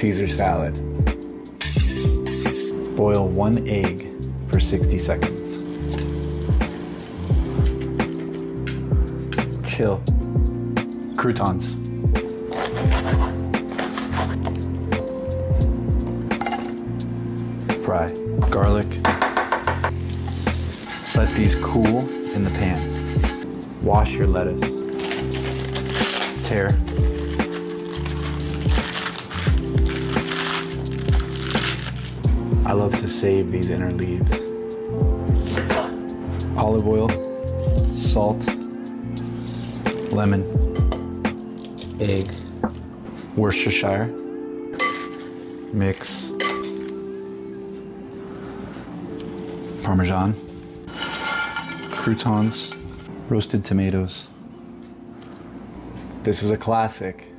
Caesar salad. Boil 1 egg for 60 seconds. Chill. Croutons. Fry. Garlic. Let these cool in the pan. Wash your lettuce. Tear. I love to save these inner leaves. Olive oil, salt, lemon, egg, Worcestershire, mix, Parmesan, croutons, roasted tomatoes. This is a classic.